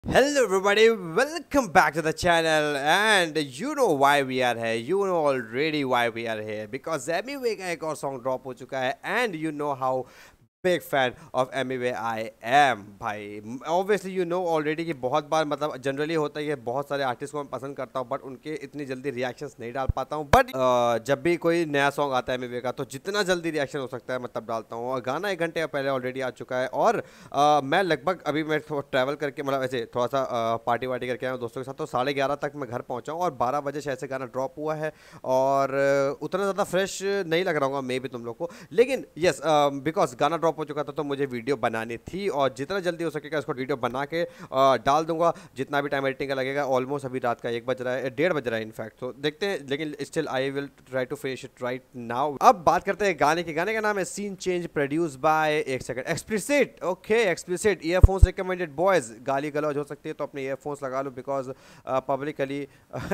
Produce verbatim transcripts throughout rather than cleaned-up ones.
Hello everybody, welcome back to the channel and you know why we are here. You know already why we are here because Emiway का एक और song drop हो चुका है and you know how big fan of Emiway I am भाई. Obviously you know already कि बहुत बार मतलब जनरली होता है कि बहुत सारे आर्टिस्ट को मैं पसंद करता हूँ बट उनके इतनी जल्दी रिएक्शंस नहीं डाल पाता हूँ. बट uh, जब भी कोई नया सॉन्ग आता है एमिवे का तो जितना जल्दी रिएक्शन हो सकता है मैं तब डालता हूँ. और गाना एक घंटे पहले ऑलरेडी आ चुका है और uh, मैं लगभग अभी मैं ट्रैवल करके मतलब ऐसे थोड़ा सा पार्टी वार्टी करके आया हूँ दोस्तों के साथ. तो साढ़े ग्यारह तक मैं घर पहुँचा हूँ और बारह बजे शायद से गाना ड्रॉप हुआ है और uh, उतना ज़्यादा फ्रेश नहीं लग रहा हूँ मे भी तुम लोग को. लेकिन येस बिकॉज गाना ड्रॉप हो चुका था तो मुझे वीडियो बनानी थी और जितना जल्दी हो सकेगा इसको वीडियो बना के आ, डाल दूंगा. जितना भी टाइम एडिटिंग का लगेगा. ऑलमोस्ट अभी रात का एक बज रहा है, डेढ़ बज रहा है इनफैक्ट. तो देखते हैं लेकिन still I will try to finish it right now. अब बात करते हैं गाने की. गाने का नाम है सीन चेंज प्रोड्यूस बाय एक second explicit. Okay explicit. Earphones recommended boys. गाली गलौज हो सकती है तो अपने ईयरफोन्स लगा लो बिकॉज पब्लिकली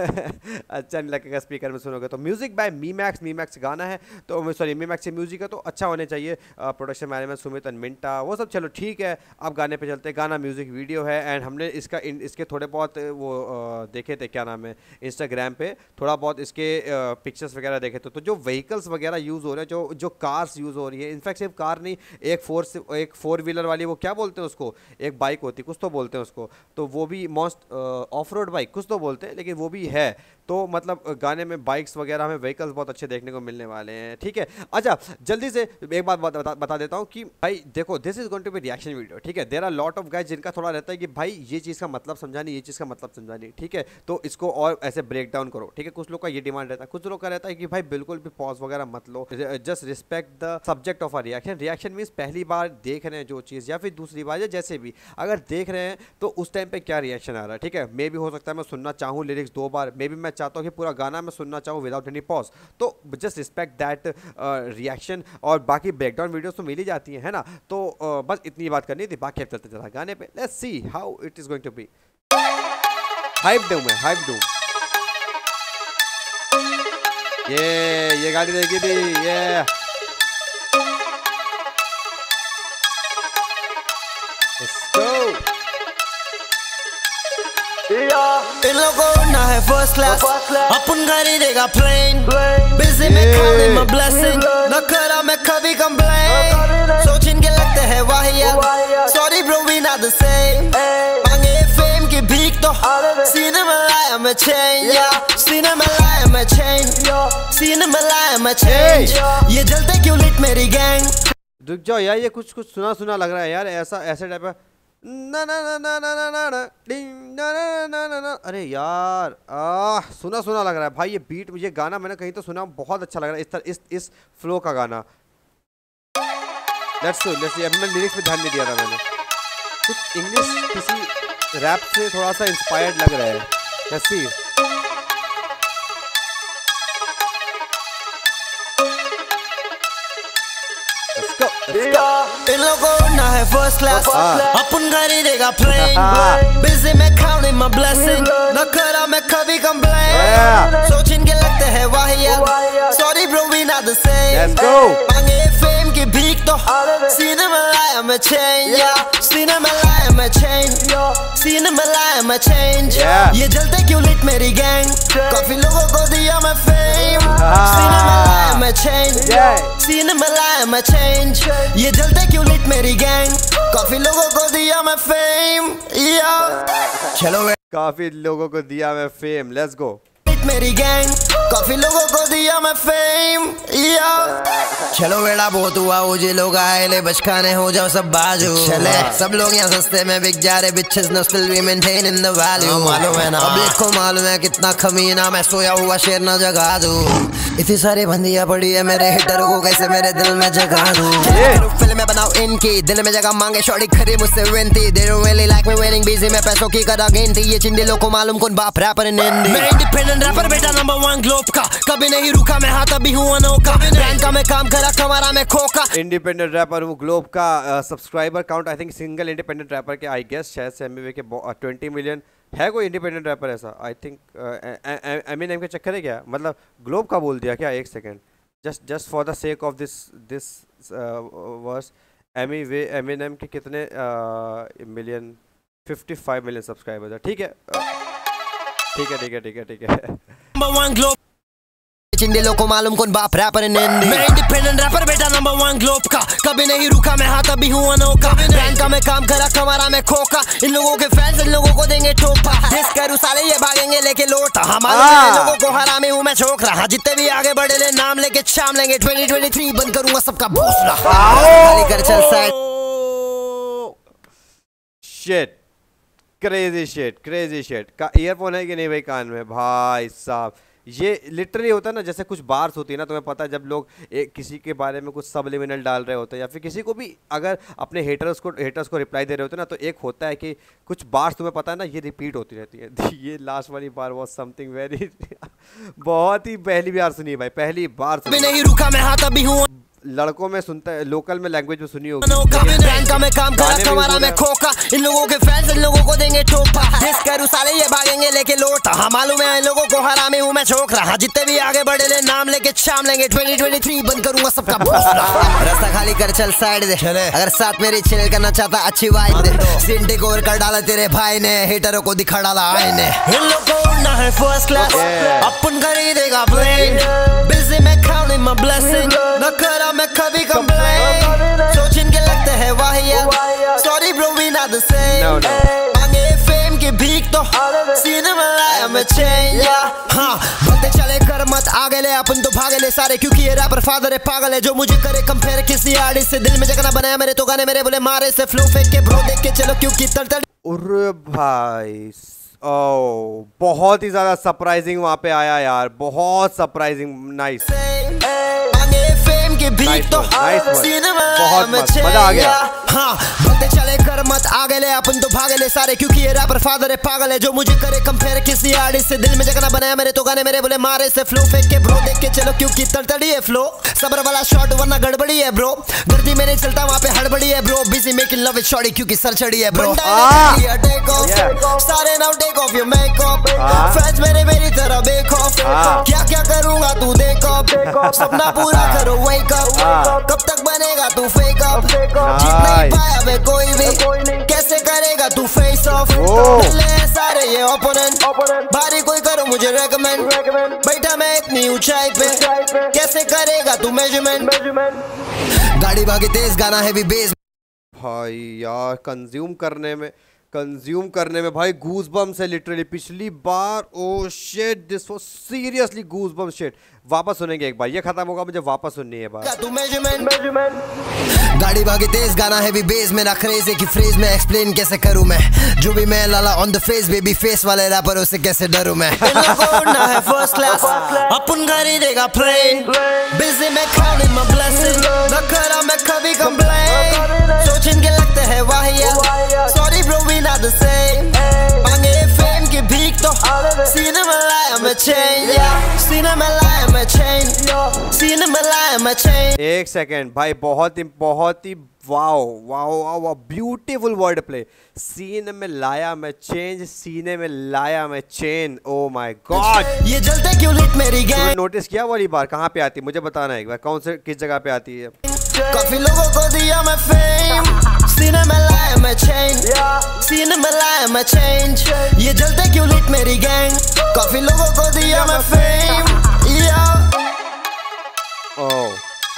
अच्छा नहीं लगेगा स्पीकर में सुनोगे. तो music by me max. Me max गाना है तो सॉरी मी मैक्स से म्यूजिक है तो अच्छा होने चाहिए. Production management Sumit and Minta वो सब चलो ठीक है. अब गाने पे चलते हैं. गाना म्यूजिक वीडियो है एंड हमने इसका इन, इसके थोड़े बहुत वो आ, देखे थे क्या नाम है इंस्टाग्राम पे थोड़ा बहुत इसके पिक्चर्स वगैरह देखे थे. तो जो व्हीकल्स वगैरह यूज़ हो रहे हैं जो जो कार्स यूज़ हो रही है इनफैक्ट सिर्फ कार नहीं एक फोर एक फोर व्हीलर वाली वो क्या बोलते हैं उसको एक बाइक होती कुछ तो बोलते हैं उसको. तो वो भी मोस्ट ऑफ रोड बाइक कुछ तो बोलते हैं लेकिन वो भी है. तो मतलब गाने में बाइक्स वगैरह हमें व्हीकल्स बहुत अच्छे देखने को मिलने वाले हैं. ठीक है. अच्छा जल्दी से एक बात बता, बता देता हूँ कि भाई देखो this is going to be reaction video. ठीक है. There are lot of guys जिनका थोड़ा रहता है कि भाई ये चीज़ का मतलब समझा नहीं ये चीज़ का मतलब समझा नहीं. ठीक है. तो इसको और ऐसे ब्रेक डाउन करो. ठीक है. कुछ लोग का ये डिमांड रहता है. कुछ लोग का रहता है कि भाई बिल्कुल भी पॉज वगैरह मत लो. Just respect the subject of a reaction. Reaction means पहली बार देख रहे हैं जो चीज़ या फिर दूसरी बार या जैसे भी अगर देख रहे हैं तो उस टाइम पे क्या रिएक्शन आ रहा है. ठीक है. मे भी हो सकता है मैं सुनना चाहूँ लिरिक्स दो बार. मे भी मैं चाहता हूँ कि पूरा गाना मैं सुनना चाहूँ विदाउट एनी पॉज. तो जस्ट रिस्पेक्ट दैट रिएक्शन. और बाकी ब्रेकडाउन वीडियोस तो मिल ही जाती हैं है ना. तो uh, बस इतनी बात करनी थी. बाकी अब चलते चला गाने पे. Let's see how it is going to be. Hype दूं मैं हाइप दूं. ये ये गाड़ी देखी थी ये. Let's go. इन लोगों को ना है फर्स्ट क्लास अपन खरीदेगा प्लेन. बिजी में खाने में ब्लेसिंग न करा मैं कभी कंप्लेन. सोच इनके लगते हैं वाहियात. Sorry bro we not the same. मांगे फेम की भीख तो सीने में लाया मैं चेंज. सीने में लाया मैं चेंज. सीने में लाया मैं चेंज. ये जलते क्यों लिट मेरी गैंग. रुक जाओ यार ये कुछ कुछ सुना सुना लग रहा है यार. ऐसा ऐसे टाइप का ना ना ना ना ना ना ना ना डिंग ना ना ना ना ना. अरे यार आ सुना सुना लग रहा है भाई. ये बीट ये गाना मैंने कहीं तो सुना बहुत अच्छा लग रहा है इस तरह इस इस फ्लो का गाना. Let's see let's see. अभी मैं लिरिक्स पे ध्यान नहीं दिया था मैंने. कुछ इंग्लिश किसी रैप से थोड़ा सा इंस्पायर्ड लग रहा है. Let's see. इन लोगों को ना है फर्स्ट क्लास अपन खरीदेगा प्लेन. बिजी में खाने में ब्लेसिंग न करा मैं कभी कंप्लेन. सोच इनके लगते हैं वाहियात. Sorry bro we not the same. मांगे फेम की भीख तो सीने में लाया मैं चेंज. सीने में लाया मैं चेंज. सीने में लाया मैं चेंज. ये जलते क्यों लिट मेरी गैंग. काफी लोगों को दिया मैं फेम. सीने में लाया मैं चेंज. सीने में लाया मैं चेंज. ये जलते क्यों लिट मेरी गैंग. काफी लोगों को दिया मैं फेम. चलो काफी लोगों को दिया मैं फेम. Let's go. मेरी गैंग काफी लोगों को दिया मैं फेम. चलो बेड़ा बहुत हुआ मुझे लोग आए ले बचकाने हो जाओ सब बाजू. चले सब लोग यहाँ सस्ते में बिक जा रहे. Bitches know still we maintaining the value. मालूम है ना पब्लिक को मालूम है कितना कमीना. मैं सोया हुआ शेर ना जगा दूं. इतनी सारी बंदियां पड़ी है मेरे हिटरों को कैसे मेरे दिल में जगा दूं. फिल्म बनाओ इनकी दिल में जगह मांगे शॉर्टी खरी मुझसे विनती. They don't really like me waiting busy में पैसों की करा गिनती. ये चिंडी लोग को मालूम कौन बाप रैपर इन इंडी. मैं इंडिपेंडेंट रैपर बेटा नंबर वन ग्लोब का. कभी नहीं रुका मैं हाथ अभी हूँ अनोखा. ब्रांड का मैं काम करा कमारा मैं खोका. इंडिपेंडेंट रैपर हूँ ग्लोब का. Subscriber count I think single independent rapper के आई गेस शायद से एमिवे के ट्वेंटी मिलियन है. कोई इंडिपेंडेंट रैपर ऐसा आई थिंक एमिनेम के चक्कर है क्या. मतलब ग्लोब का बोल दिया क्या. एक second just just for the sake of this this verse. Emiway Eminem के कितने मिलियन पचपन मिलियन सब्सक्राइबर्स है। ठीक है ठीक है ठीक है ठीक है ठीक है। चिंडे को मालूम कौन बाप रैपर है नंदी, मैं इंडिपेंडेंट रैपर बेटा नंबर वन ग्लोब का, कभी नहीं रुका मैं हाँ तभी हूँ अनोखा, बैंक का मैं काम करा कमारा मैं खोका, इन लोगों के फैंस इन लोगों को देंगे ठोका, जिस करूँ साले ये भागेंगे लेके लोटा, हमारे लोगों को हरामी हूँ मैं छोक रहा, जितने भी आगे बढ़े ले नाम लेके शाम लेंगे, ट्वेंटी ट्वेंटी थ्री बंद करूंगा सबका भोसला, खाली कर चल side. Shit crazy shit crazy shit का ईयरफोन है कि नहीं भाई कान में भाई साहब, ये लिटरली होता है ना जैसे कुछ बार्स होती है ना, तुम्हें पता है जब लोग एक किसी के बारे में कुछ सबलिमिनल डाल रहे होते हैं या फिर किसी को भी अगर अपने हेटर्स को हेटर्स को रिप्लाई दे रहे होते हैं ना, तो एक होता है कि कुछ बार्स तुम्हें पता है ना ये रिपीट होती रहती है। ये लास्ट वाली बार वाज समथिंग वेरी बहुत ही पहली बार सुनी भाई, पहली बार सुनी। नहीं रुका मैं हाँ तभी हूँ, लड़कों में सुनता है लोकल में लैंग्वेज में सुनी होगी, का मैं काम करा कमारा मैं खोका, इन लोगों के फैंस इन लोगों को देंगे ठोका, जिस करूँ साले ये भागेंगे लेके लोटा, हाँ मालूम है इन लोगों को हरामी हूँ मैं छोक रहा, जितने भी आगे बढ़े ले नाम लेके शाम लेंगे, ट्वेंटी ट्वेंटी थ्री बंद करूंगा सबका भोसला, रास्ता खाली कर चल साइड दे, अगर साथ मेरी चिल करना चाहता अच्छी वाइब दे, सीन टेक ओवर कर डाला तेरे भाई ने, हेटरों को दिखा डाला आईने, इन लोगों को उड़ना है फर्स्ट क्लास, अपन खरीदेगा प्लेन, बिजी में काउंटिंग माय ब्लेसिंग, न करा मैं कभी कंप्लेन, सोच इनके लगते हैं वाहियात, sorry bro we not the same, मांगे फेम की भीख तो सीने में लाया मैं चेंज, हाँ बोलते चले कर मत आगे ले, अपन तो भागे ले सारे, क्योंकि ये रैपर फादर है पागल है, जो मुझे करे कंपेयर किसी आर्टिस्ट से, दिल में जगह बनाया मेरे तो गाने मेरे बोले मारे से, फ्लो फेंक के ब्रो देख के चलो क्योंकि तड़तड़। अरे भाई ओ बहुत ही ज्यादा सरप्राइजिंग वहां पे आया यार, बहुत सरप्राइजिंग, नाइस के भीख तो सीने में बहुत मजा आ गया, हाँ बोलते चले कर मत आगे ले, अपन तो भागे ले सारे, क्योंकि ये रैपर फादर है पागल है, जो मुझे करे कंपेयर किसी आर्टिस्ट से, दिल में जगह बनाया मेरे तो गाने मेरे बोले मारे से, फ्लो फेंक के ब्रो देख के चलो क्योंकि तड़तड़ी है फ्लो, सबर वाला शॉट वरना गड़बड़ी है ब्रो, गर्दी में नहीं चलता वहाँ पे हड़बड़ी है bro, busy making love with shorty क्योंकि सर चढ़ी है ब्रो, सारे now take off your makeup, fans मेरे मेरी तरह बेक ऑफ, क्या क्या करूंगा तू देखो, सपना पूरा करो वेक अप, कब तक बनेगा तू फेक अप, जीत नहीं पाया वे कोई भी, कैसे करेगा तू फेस ऑफ, सारे ये ओपोनेंट, भारी कोई करो मुझे रेकमेंड, बैठा मैं इतनी ऊंचाई पे, कैसे करेगा तू मेजरमेंट, गाड़ी भागी तेज गाना हैवी बेस, भाई यार कंज्यूम करने में कंज्यूम करने में भाई गूज बम्स है लिटरली, पिछली बार oh shit this was seriously goosebump shit, वापस सुनेंगे एक बार, ये खत्म होगा मुझे वापस सुननी है बात, तू मेजरमेंट मेजरमेंट, गाड़ी भागी तेज गाना हैवी बेस, मेरा क्रेज है कि फ्रेज में एक्सप्लेन कैसे करूं मैं, जो भी मैं लाला on the face baby face वाले रैपरों से कैसे डरूं मैं, उड़ना है फर्स्ट क्लास, अपन खरीदेगा प्लेन, बिजी में काउंटिंग माय ब्लेसिंग, न करा मैं कभी कंप्लेन, सोच इनके लगते हैं वाहियात, sorry bro we not the same, मांगे फेम की भीख तो सीने में लाया मैं चेंज, सीने में लाया मैं चेंज, सीने में लाया मैं चेंज। एक सेकेंड भाई, बहुत ही बहुत ही wow wow wow beautiful word play, सीने में लाया मैं चेंज, सीने में लाया मैं चेन, ओ माय गॉड, ये जलते क्यों लिट मेरी गैंग, नोटिस किया वाली बार कहाँ पे आती है मुझे बताना एक बार, कौन से किस जगह पे आती है, काफी लोगों को दिया मैं फेम, सीने में लाया मैं चेंज, सीने में लाया मैं चेंज, ये जलते क्यों लिट मेरी गैंग, काफी लोगों को दिया मैं फेम, ओह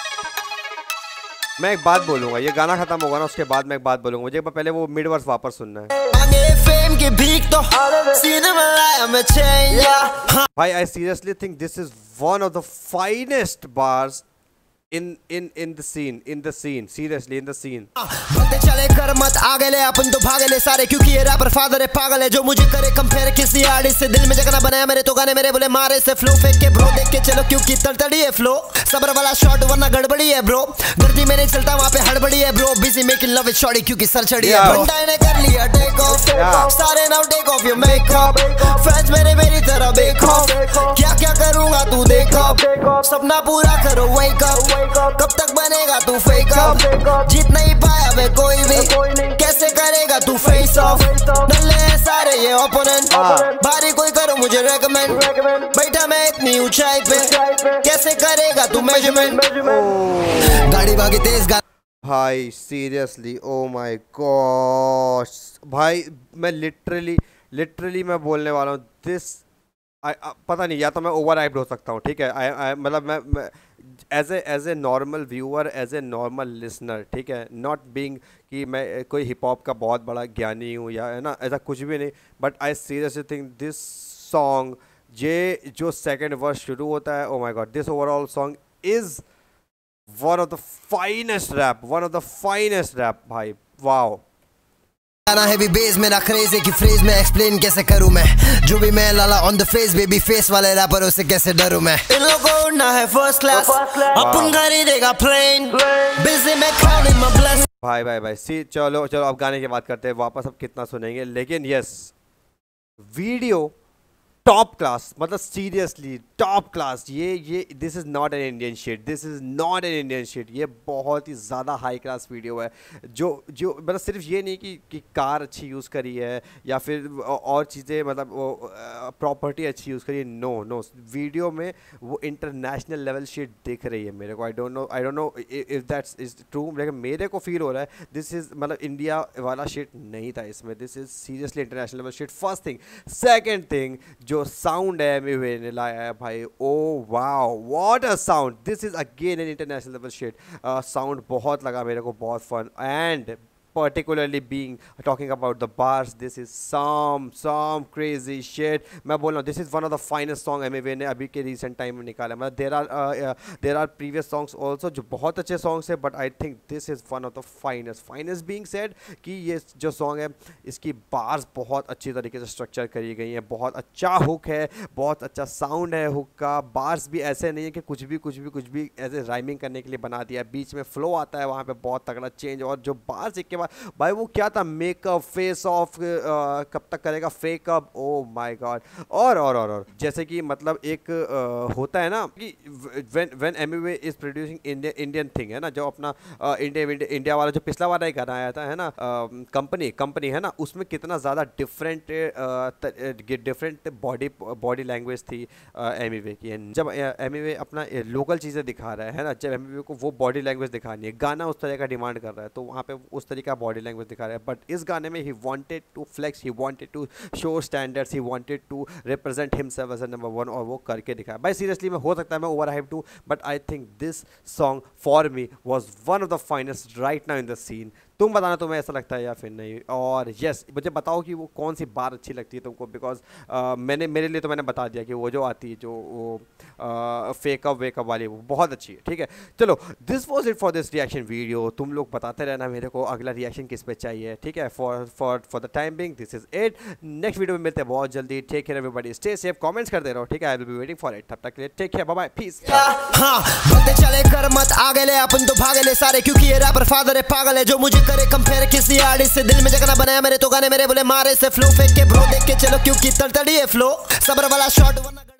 मैं एक बात बोलूंगा, ये गाना खत्म होगा ना उसके बाद मैं एक बात बोलूंगा, मुझे पहले वो मिड वर्स वापस सुनना है, मांगे फेम की भीख तो सीने में लाया मैं चेंज, भाई I seriously think this is one of the finest bars in in in the scene in the scene seriously in the scene, बोलते चले कर मत आगे ले, अपन तो भागे ले सारे, क्योंकि ये रैपर फादर है पागल है, जो मुझे करे कंपेयर किसी आर्टिस्ट से, दिल में जगह बनाया मेरे तो गाने मेरे बोले मारे से, फ्लो फेंक के ब्रो देख के चलो क्योंकि तड़तड़ी है फ्लो, सबर वाला शॉट वरना गड़बड़ी है ब्रो, गर्दी में नहीं चलता वहाँ पे हड़बड़ी है bro, busy making love with shorty क्योंकि सर चढ़ी है ब्रो, ने कर लिया टेक ऑफ, सारे now take off your makeup, fans मेरे मेरी तरह बेक ऑफ, क्या क्या करूंगा तू देखो, सपना पूरा करो वेक अप, कब तक बनेगा तू फेक अप, जीत नहीं पाया वे कोई भी, कैसे करेगा तू फेस ऑफ, डले सारे ये ओपोनेंट, भारी कोई करो मुझे रेकमेंड, बैठा मैं इतनी ऊंचाई पे, कैसे करेगा तू मेजरमेंट, गाड़ी भागी तेज गा भाई सीरियसली, ओ माय गॉड भाई, मैं लिटरली लिटरली मैं बोलने वाला हूँ दिस, पता नहीं, या तो मैं ओवर हाइप्ड हो सकता हूँ, ठीक है, आई आई मतलब मैं as a as a normal viewer, as a normal listener, ठीक है, नॉट बीइंग कि मैं कोई हिप हॉप का बहुत बड़ा ज्ञानी हूँ या है ना, ऐसा कुछ भी नहीं, but I seriously think this song, ये जो सेकंड वर्स शुरू होता है, oh my god, this overall song is one of the finest rap, one of the finest rap भाई, वाओ। गाना हैवी बेस मेरा क्रेज है कि फ्रेज में एक्सप्लेन कैसे करूं मैं, जो भी मैं लाला on the face, baby face वाले रैपरों से कैसे डरूं मैं। इन लोगों को उड़ना है फर्स्ट क्लास, अपन खरीदेगा प्लेन, बिजी में काउंटिंग माय ब्लेसिंग्स। भाई भाई भाई सी, चलो चलो अब गाने की बात करते हैं वापस, अब कितना सुनेंगे, लेकिन यस वीडियो टॉप क्लास, मतलब सीरियसली टॉप क्लास। ये ये this is not an Indian shit, this is not an Indian shit, ये बहुत ही ज़्यादा हाई क्लास वीडियो है। जो जो मतलब सिर्फ ये नहीं कि कि कार अच्छी यूज़ करी है या फिर और चीज़ें, मतलब वो प्रॉपर्टी अच्छी यूज़ करी है, नो नो, वीडियो में वो इंटरनेशनल लेवल शिट दिख रही है मेरे को। I don't know I don't know if that's is true, लेकिन मेरे को फील हो रहा है दिस इज़, मतलब इंडिया वाला शिट नहीं था इसमें, this is seriously international level shit, first thing. Second thing, जो साउंड है एमी ने लाया है भाई, oh wow what a sound, this is again an international level shit. Sound बहुत लगा मेरे को, बहुत fun, and particularly being talking about the bars, this is some some crazy shit। मैं बोल रहा हूँ this is one of the finest song Emiway ने अभी के recent time में निकाला। मतलब there are uh, uh, there are previous songs also जो बहुत अच्छे songs है, but I think this is one of the finest finest being said कि ये जो song है इसकी bars बहुत अच्छी तरीके से structure करी गई हैं, बहुत अच्छा hook है, बहुत अच्छा sound है hook का, bars भी ऐसे नहीं है कि कुछ भी कुछ भी कुछ भी ऐसे rhyming करने के लिए बना दिया, बीच में flow आता है वहाँ पे बहुत तगड़ा change, और जो bars एक के बाद भाई वो क्या था, मेकअप फेस ऑफ कब तक करेगा, फेकअप, ओ माय गॉड। और और और और जैसे कि मतलब एक uh, होता है ना कि when when Emiway is producing Indian Indian thing है ना, जो अपना इंडिया uh, इंडिया वाला जो पिछला वाला ही गाना आया था है ना, कंपनी uh, कंपनी है ना, उसमें कितना ज़्यादा different different body body language थी एमवे की। जब एमवे अपना लोकल चीज़ें दिखा रहा है ना, जब एमवे को वो बॉडी लैंग्वेज दिखानी है, गाना उस तरह का डिमांड कर रहा है, तो वहाँ पे उस तरीके का बॉडी लैंग्वेज दिखा रहा है। बट इस गाने में he wanted to flex, he wanted to show standards, he wanted to represent himself as a number one, और वो करके दिखाया भाई। सीरियसली मैं हो सकता है मैं over hype too, but I think this song for me was one of the finest right now in the scene. तुम बताना तुम्हें ऐसा लगता है या फिर नहीं, और यस मुझे बताओ कि वो कौन सी बार अच्छी लगती है तुमको, बिकॉज uh, मैंने मेरे लिए तो मैंने बता दिया कि वो जो आती है जो वो फेकअप वेकअप वाली, वो बहुत अच्छी है, ठीक है। चलो this was it for this reaction video. तुम लोग बताते रहना मेरे को अगला रिएक्शन किस पे चाहिए, ठीक है। For for for the time being this is it, next video में मिलते हैं बहुत जल्दी। Take care everybody, stay safe, comments करते रहो, ठीक है। I will be waiting for it, तब तक के लिए take care, bye bye, peace. हाँ बंदे चले कर मत आगे ले, अपन तो भागे ले सारे, क्योंकि ये रैपर फादर है, पागल है, जो मुझे करे कंपेयर किसी आर्टिस्ट से। दिल में जगह बनाया मेरे तो गाने मेरे बोले मारे से, फ्लो फेंक के ब्रो देख के चलो, क्योंकि तड़तड़ी है फ्लो, सब्र वाला शॉट वरना